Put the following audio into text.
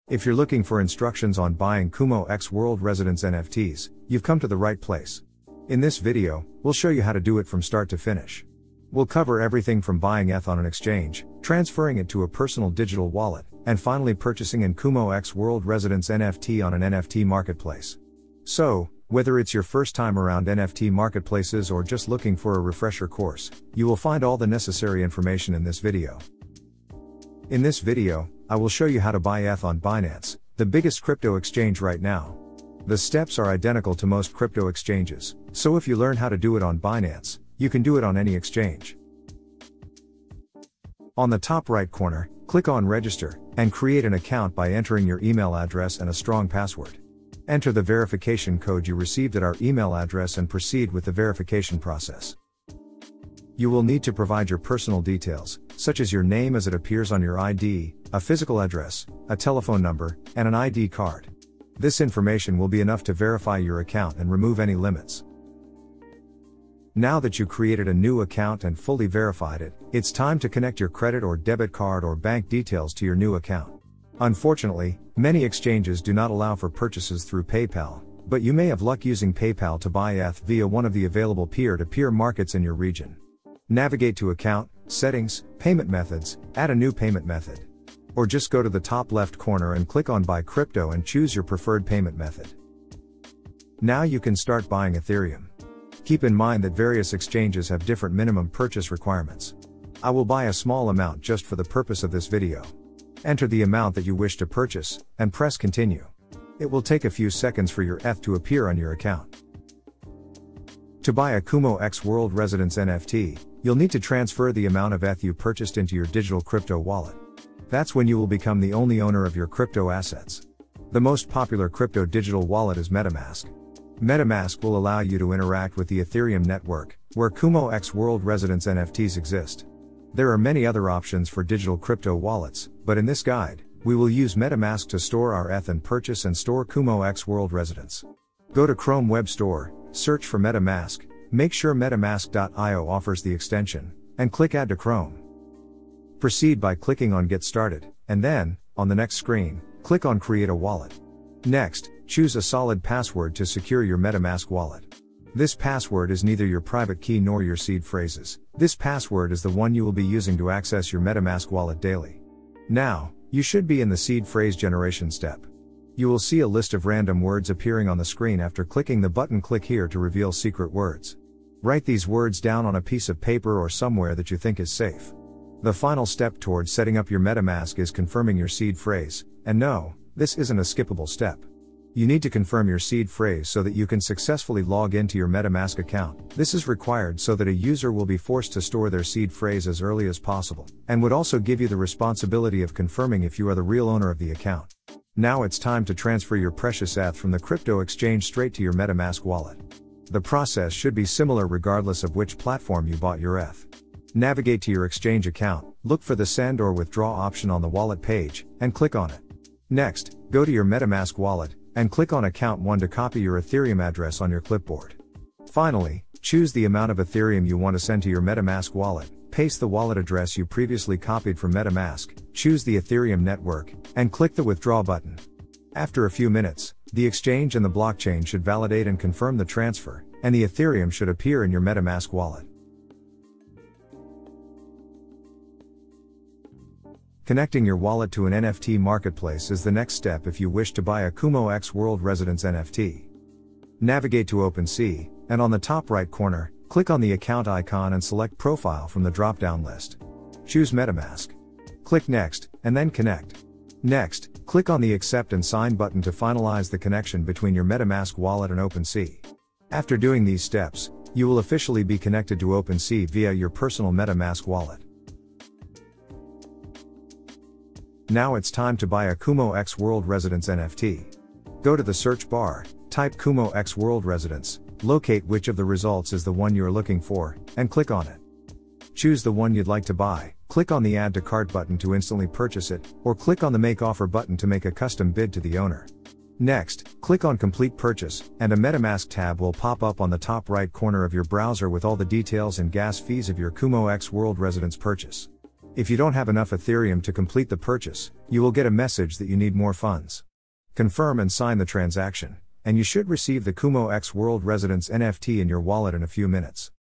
If you're looking for instructions on buying Kumo X World Residents NFTs, you've come to the right place. In this video, we'll show you how to do it from start to finish. We'll cover everything from buying ETH on an exchange, transferring it to a personal digital wallet, and finally purchasing an Kumo X World Residents NFT on an NFT marketplace. So, whether it's your first time around NFT marketplaces or just looking for a refresher course, you will find all the necessary information in this video. In this video, I will show you how to buy ETH on Binance, the biggest crypto exchange right now. The steps are identical to most crypto exchanges, so if you learn how to do it on Binance, you can do it on any exchange. On the top right corner, click on Register, and create an account by entering your email address and a strong password. Enter the verification code you received at our email address and proceed with the verification process. You will need to provide your personal details, such as your name as it appears on your ID, a physical address, a telephone number, and an ID card. This information will be enough to verify your account and remove any limits. Now that you created a new account and fully verified it, it's time to connect your credit or debit card or bank details to your new account. Unfortunately, many exchanges do not allow for purchases through PayPal, but you may have luck using PayPal to buy ETH via one of the available peer-to-peer markets in your region. Navigate to Account, Settings, Payment Methods, add a new payment method. Or just go to the top left corner and click on Buy Crypto and choose your preferred payment method. Now you can start buying Ethereum. Keep in mind that various exchanges have different minimum purchase requirements. I will buy a small amount just for the purpose of this video. Enter the amount that you wish to purchase, and press Continue. It will take a few seconds for your ETH to appear on your account. To buy a Kumo X World Residents NFT, you'll need to transfer the amount of ETH you purchased into your digital crypto wallet. That's when you will become the only owner of your crypto assets. The most popular crypto digital wallet is MetaMask. MetaMask will allow you to interact with the Ethereum network, where Kumo X World Residents NFTs exist. There are many other options for digital crypto wallets, but in this guide, we will use MetaMask to store our ETH and purchase and store Kumo X World Residents. Go to Chrome Web Store, search for MetaMask, make sure MetaMask.io offers the extension, and click Add to Chrome. Proceed by clicking on Get Started, and then, on the next screen, click on Create a Wallet. Next, choose a solid password to secure your MetaMask wallet. This password is neither your private key nor your seed phrases. This password is the one you will be using to access your MetaMask wallet daily. Now, you should be in the seed phrase generation step. You will see a list of random words appearing on the screen after clicking the button Click Here to reveal secret words. Write these words down on a piece of paper or somewhere that you think is safe. The final step towards setting up your MetaMask is confirming your seed phrase, and no, this isn't a skippable step. You need to confirm your seed phrase so that you can successfully log into your MetaMask account. This is required so that a user will be forced to store their seed phrase as early as possible, and would also give you the responsibility of confirming if you are the real owner of the account. Now it's time to transfer your precious ETH from the crypto exchange straight to your MetaMask wallet. The process should be similar regardless of which platform you bought your ETH. Navigate to your exchange account, look for the Send or Withdraw option on the wallet page, and click on it. Next, go to your MetaMask wallet, and click on Account 1 to copy your Ethereum address on your clipboard. Finally, choose the amount of Ethereum you want to send to your MetaMask wallet, paste the wallet address you previously copied from MetaMask, choose the Ethereum network, and click the Withdraw button. After a few minutes, the exchange and the blockchain should validate and confirm the transfer, and the Ethereum should appear in your MetaMask wallet. Connecting your wallet to an NFT marketplace is the next step if you wish to buy a Kumo X World Residents NFT. Navigate to OpenSea, and on the top right corner, click on the account icon and select Profile from the drop-down list. Choose MetaMask. Click Next, and then Connect. Next, click on the Accept and Sign button to finalize the connection between your MetaMask wallet and OpenSea. After doing these steps, you will officially be connected to OpenSea via your personal MetaMask wallet. Now it's time to buy a Kumo X World Residents NFT. Go to the search bar, type Kumo X World Residents, locate which of the results is the one you are looking for, and click on it. Choose the one you'd like to buy, click on the Add to Cart button to instantly purchase it, or click on the Make Offer button to make a custom bid to the owner. Next, click on Complete Purchase, and a MetaMask tab will pop up on the top right corner of your browser with all the details and gas fees of your Kumo X World Residents purchase. If you don't have enough Ethereum to complete the purchase, you will get a message that you need more funds. Confirm and sign the transaction, and you should receive the Kumo X World Residents NFT in your wallet in a few minutes.